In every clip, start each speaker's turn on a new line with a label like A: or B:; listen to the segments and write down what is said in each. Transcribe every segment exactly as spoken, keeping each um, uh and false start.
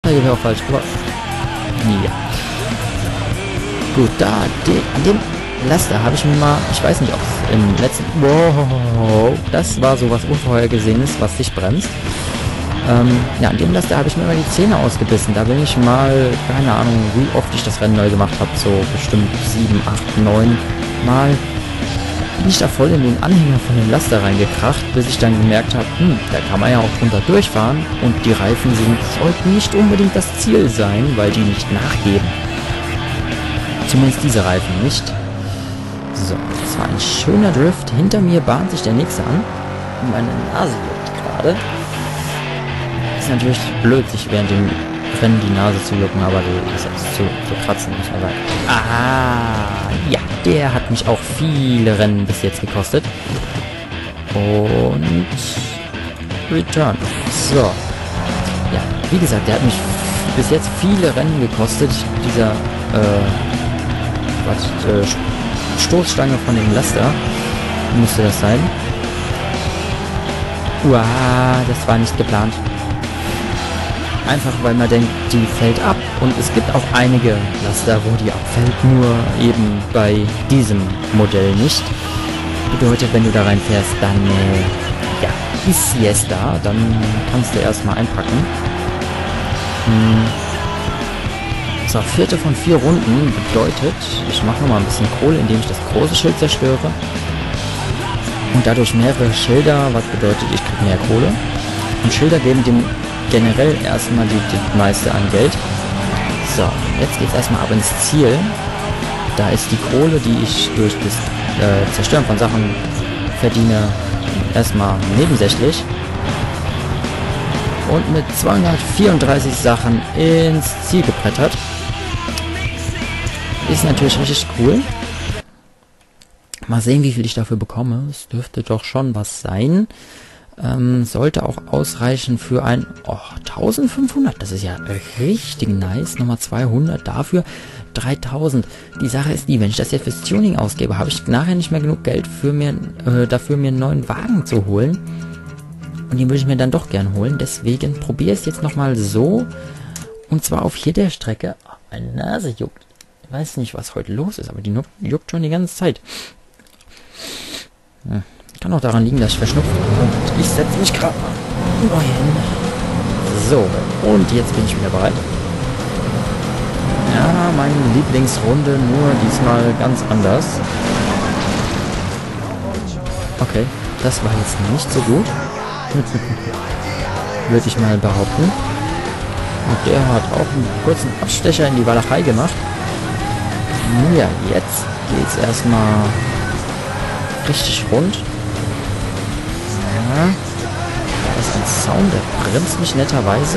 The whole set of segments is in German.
A: Hier wäre auch falsch, aber... Ja. Gut, da, de, an dem Laster habe ich mir mal... Ich weiß nicht, ob es im letzten... Wow, das war sowas Unvorhergesehenes, was dich bremst. Ähm, ja, an dem Laster habe ich mir mal die Zähne ausgebissen. Da bin ich mal, keine Ahnung, wie oft ich das Rennen neu gemacht habe. So bestimmt sieben, acht, neun Mal. Bin ich da voll in den Anhänger von dem Laster reingekracht, bis ich dann gemerkt habe, hm, da kann man ja auch drunter durchfahren und die Reifen sind, sollten nicht unbedingt das Ziel sein, weil die nicht nachgeben. Zumindest diese Reifen nicht. So, das war ein schöner Drift. Hinter mir bahnt sich der nächste an. Meine Nase juckt gerade. Ist natürlich blöd, sich während dem Rennen die Nase zu jucken, aber das ist zu, zu kratzen muss man sagen. Ah, ja, der hat mich auch viele Rennen bis jetzt gekostet. Und Return. So. Ja, wie gesagt, der hat mich bis jetzt viele Rennen gekostet. Dieser äh, was, äh, Stoßstange von dem Laster müsste das sein. Uah, das war nicht geplant. Einfach weil man denkt, die fällt ab. Und es gibt auch einige Laster, wo die abfällt, nur eben bei diesem Modell nicht. Bedeutet, wenn du da reinfährst, dann äh, ja, ist jetzt da, dann kannst du erstmal einpacken. Hm. So, vierte von vier Runden bedeutet, ich mache nochmal ein bisschen Kohle, indem ich das große Schild zerstöre. Und dadurch mehrere Schilder, was bedeutet, ich kriege mehr Kohle. Und Schilder geben dem generell erstmal die, die meiste an Geld. So, jetzt geht es erstmal ab ins Ziel. Da ist die Kohle, die ich durch das äh, Zerstören von Sachen verdiene, erstmal nebensächlich. Und mit zweihundertvierunddreißig Sachen ins Ziel gebrettert. Ist natürlich richtig cool. Mal sehen, wie viel ich dafür bekomme. Es dürfte doch schon was sein. Ähm, sollte auch ausreichen für ein oh, eintausendfünfhundert. Das ist ja richtig nice. Nochmal zweihundert dafür. dreitausend. Die Sache ist die, wenn ich das jetzt fürs Tuning ausgebe, habe ich nachher nicht mehr genug Geld für mir, äh, dafür mir einen neuen Wagen zu holen. Und den würde ich mir dann doch gern holen. Deswegen probiere ich es jetzt nochmal so. Und zwar auf hier der Strecke. Oh, meine Nase juckt. Ich weiß nicht, was heute los ist, aber die juckt schon die ganze Zeit. Hm. Kann auch daran liegen, dass ich verschnupft bin. Und ich setze mich gerade mal hin. So, und jetzt bin ich wieder bereit. Ja, meine Lieblingsrunde, nur diesmal ganz anders. Okay, das war jetzt nicht so gut. Würde ich mal behaupten. Und der hat auch einen kurzen Abstecher in die Walachei gemacht. Ja, jetzt geht's erstmal richtig rund. Ja, das ist ein Sound, der bremst mich netterweise.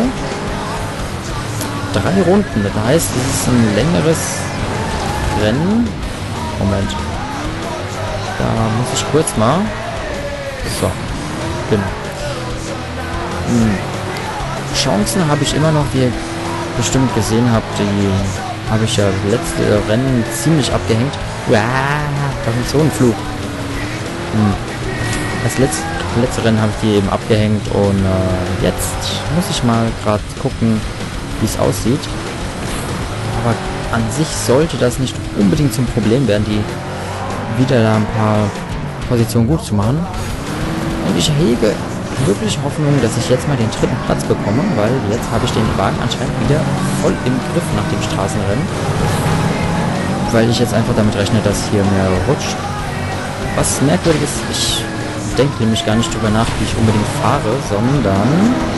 A: Drei Runden, das heißt, es ist ein längeres Rennen. Moment. Da muss ich kurz mal. So, genau. Hm. Chancen habe ich immer noch, wie ihr bestimmt gesehen habt, die habe ich ja letzte Rennen ziemlich abgehängt. Wow, das ist so ein Flug. Hm. Das letzte, letzte Rennen habe ich die eben abgehängt und äh, jetzt muss ich mal gerade gucken, wie es aussieht. Aber an sich sollte das nicht unbedingt zum Problem werden, die wieder da ein paar Positionen gut zu machen. Und ich hege wirklich Hoffnung, dass ich jetzt mal den dritten Platz bekomme, weil jetzt habe ich den Wagen anscheinend wieder voll im Griff nach dem Straßenrennen. Weil ich jetzt einfach damit rechne, dass hier mehr rutscht. Was merkwürdig ist, ich denke nämlich gar nicht drüber nach, wie ich unbedingt fahre, sondern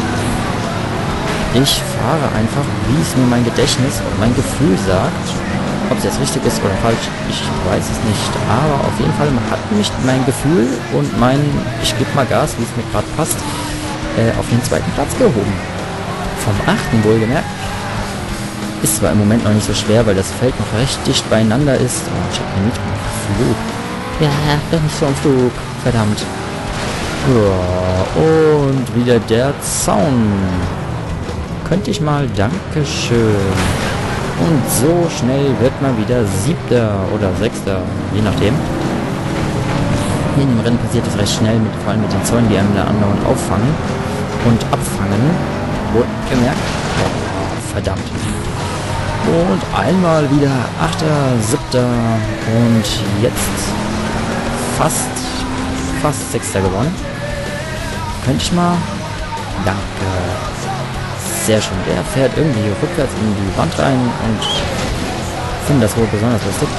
A: ich fahre einfach, wie es mir mein Gedächtnis und mein Gefühl sagt. Ob es jetzt richtig ist oder falsch, ich weiß es nicht. Aber auf jeden Fall hat mich mein Gefühl und mein, ich gebe mal Gas, wie es mir gerade passt, äh, auf den zweiten Platz gehoben. Vom achten wohlgemerkt. Ist zwar im Moment noch nicht so schwer, weil das Feld noch recht dicht beieinander ist. Oh, ich habe keinen Flug. Ja, doch nicht so am Flug. Verdammt. Ja, und wieder der Zaun. Könnte ich mal, Dankeschön. Und so schnell wird man wieder Siebter oder Sechster, je nachdem. Hier in dem Rennen passiert es recht schnell, mit, vor allem mit den Zäunen, die einem da andauernd auffangen und abfangen. Wohl gemerkt, verdammt. Und einmal wieder Achter, Siebter und jetzt fast, fast Sechster gewonnen. Könnte ich mal? Danke. Sehr schön. Der fährt irgendwie rückwärts in die Wand rein und finde das wohl besonders lustig.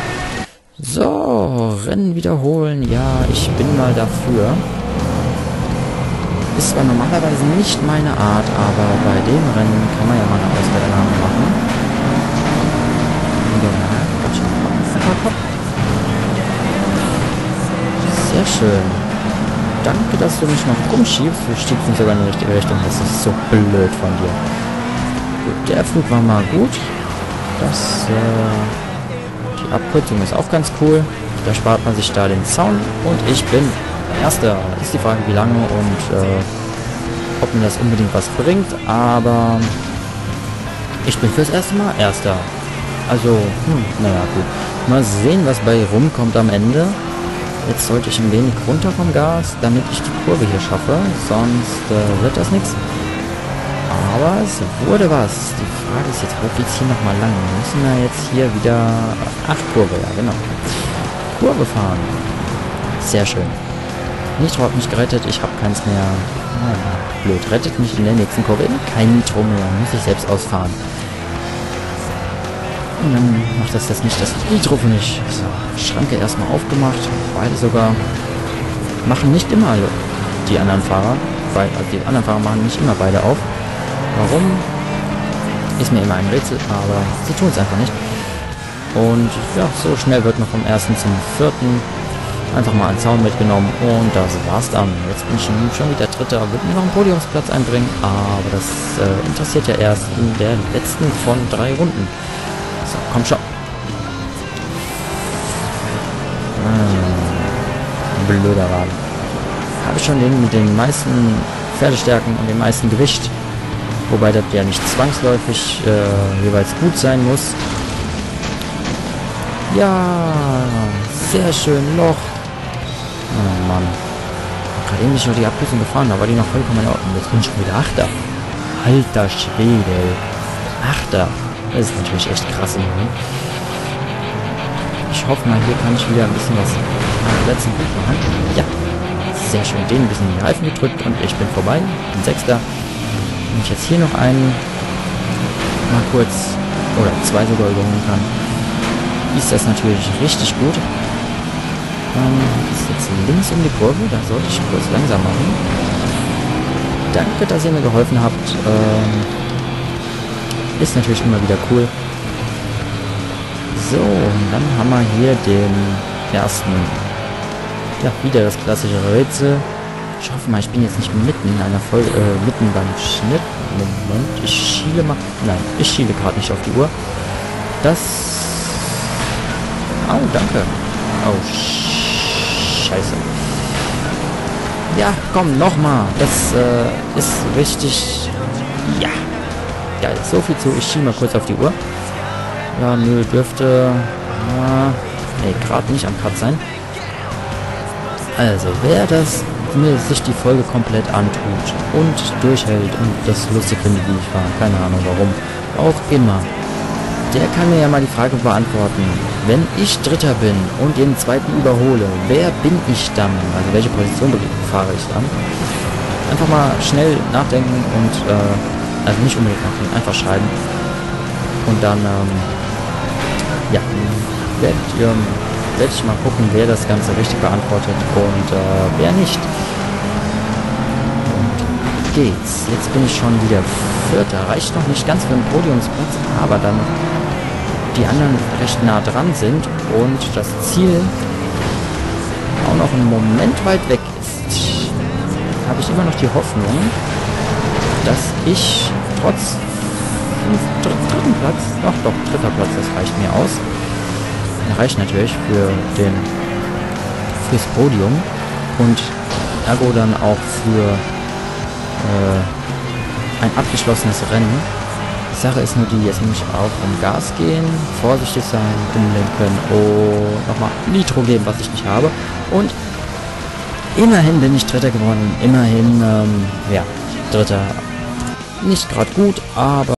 A: So, Rennen wiederholen. Ja, ich bin mal dafür. Ist zwar normalerweise nicht meine Art, aber bei dem Rennen kann man ja mal eine Auswahl machen. Sehr schön. Danke, dass du mich noch umschiebst. Du schiebst mich sogar in die richtige Richtung. Das ist so blöd von dir. Gut, der Flug war mal gut. Das, äh, die Abkürzung ist auch ganz cool. Da spart man sich da den Sound. Und ich bin Erster. Ist die Frage, wie lange und äh, ob mir das unbedingt was bringt. Aber ich bin fürs erste Mal Erster. Also, hm, naja, gut. Mal sehen, was bei rumkommt am Ende. Jetzt sollte ich ein wenig runter vom Gas, damit ich die Kurve hier schaffe. Sonst äh, wird das nichts. Aber es wurde was. Die Frage ist jetzt, wo geht's hier nochmal lang? Wir müssen wir jetzt hier wieder... Ach, Kurve, ja, genau. Kurve fahren. Sehr schön. Nitro hat mich gerettet, ich habe keins mehr. Ah, blöd, rettet mich in der nächsten Kurve. Kein Nitro mehr, muss ich selbst ausfahren. Und dann macht das jetzt nicht das Nitro für mich. So, Schranke erstmal aufgemacht. Beide sogar machen nicht immer die anderen Fahrer. Weil, also die anderen Fahrer machen nicht immer beide auf. Warum? Ist mir immer ein Rätsel, aber sie tun es einfach nicht. Und ja, so schnell wird man vom ersten zum vierten einfach mal einen Zaun mitgenommen und das war's dann. Jetzt bin ich schon wieder Dritter, würde mir noch einen Podiumsplatz einbringen, aber das äh, interessiert ja erst in der letzten von drei Runden. So, komm schon. Hm, blöder Wagen. Habe ich schon den mit den meisten Pferdestärken und dem meisten Gewicht, wobei das ja nicht zwangsläufig äh, jeweils gut sein muss. Ja, sehr schön, Loch. Oh Mann. Gerade eben nicht nur die Abkürzung gefahren, da war die noch vollkommen in Ordnung. Jetzt bin ich schon wieder Achter. Alter Schwede. Achter. Das ist natürlich echt krass im Moment. Ich hoffe mal, hier kann ich wieder ein bisschen was letzten gut machen. Ja. Sehr schön. Den ein bisschen in die Reifen gedrückt und ich bin vorbei. Bin Sechster. Wenn ich jetzt hier noch einen mal kurz oder zwei sogar überholen kann, ist das natürlich richtig gut. Ähm, ist jetzt links um die Kurve, da sollte ich kurz langsam machen. Danke, dass ihr mir geholfen habt. Ähm, ist natürlich immer wieder cool. So, und dann haben wir hier den ersten. Ja, wieder das klassische Rätsel. Ich hoffe mal, ich bin jetzt nicht mitten in einer Folge, äh, mitten beim Schnitt. Moment, ich schiele mal. Nein, ich schiele gerade nicht auf die Uhr. Das. Oh, danke. Oh, scheiße. Ja, komm, nochmal. Das äh, ist richtig... Ja. Geil, so viel zu. Ich schiebe mal kurz auf die Uhr. Ja, nö, dürfte... Äh, nee, gerade nicht am Cut sein. Also, wer das mir sich die Folge komplett antut und durchhält und das lustig findet, wie ich war, keine Ahnung warum, auch immer, der kann mir ja mal die Frage beantworten, wenn ich Dritter bin und den Zweiten überhole, wer bin ich dann? Also welche Position fahre ich dann? Einfach mal schnell nachdenken und, äh, also nicht unbedingt nachdenken, einfach schreiben. Und dann, ähm, ja, werdet ihr, werde ich mal gucken, wer das Ganze richtig beantwortet und äh, wer nicht. Und geht's. Jetzt bin ich schon wieder Vierter. Reicht noch nicht ganz für den Podiumsplatz, aber dann die anderen recht nah dran sind und das Ziel auch noch einen Moment weit weg ist, habe ich immer noch die Hoffnung, dass ich trotz dritten Platz, ach doch, dritter Platz, das reicht mir aus. Reicht natürlich für den fürs Podium und ergo dann auch für äh, ein abgeschlossenes Rennen. Die Sache ist nur die, jetzt muss ich auch um Gas gehen, vorsichtig sein, umlenken und nochmal Nitro geben, was ich nicht habe. Und immerhin bin ich Dritter geworden, immerhin, ähm, ja, Dritter. Nicht gerade gut, aber